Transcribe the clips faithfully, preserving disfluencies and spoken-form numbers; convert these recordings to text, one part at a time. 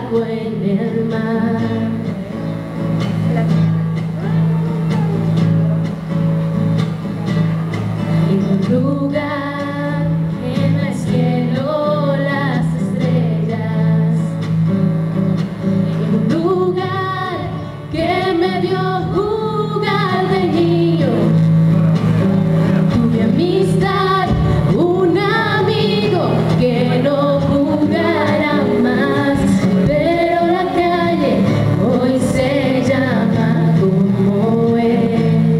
agua en el mar. En un lugar que no es cielo, las estrellas. En un lugar que me vio jugar de niño. Tuve amistad, un amigo que no jugará más, pero la calle hoy se llama como él.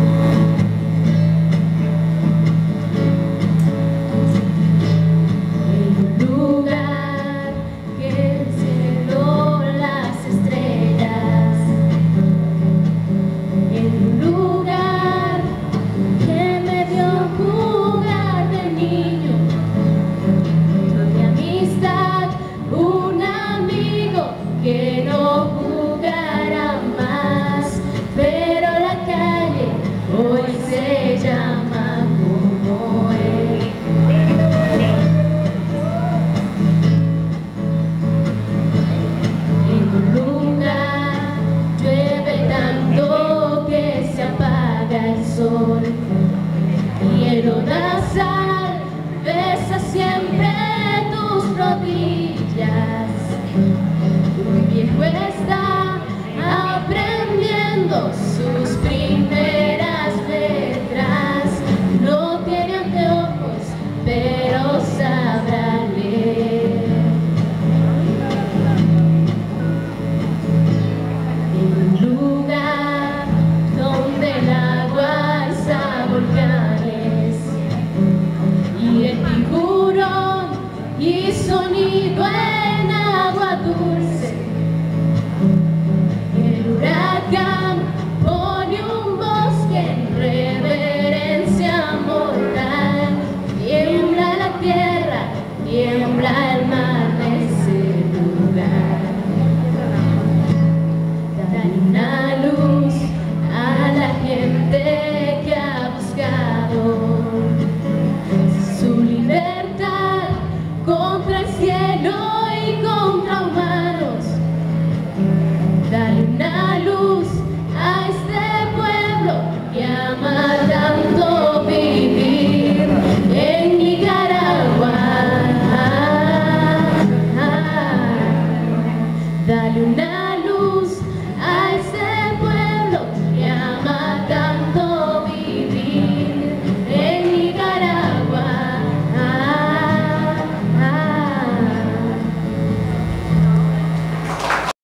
En un lugar que el cielo, las estrellas. En un lugar que me vio jugar de niño. Tuve amistad, un amigo que no jugará más, pero la calle hoy se llama como él. En un lugar llueve tanto que se apaga el sol, y el lodazal besa siempre tus rodillas. Un viejo está aprendiendo sus primeras letras, no tiene anteojos, pero sabrá leer. En un lugar donde el agua alza volcanes, y el tiburón y sonido en agua dulce. El huracán pone un bosque en reverencia mortal. Tiembla la tierra, tiembla el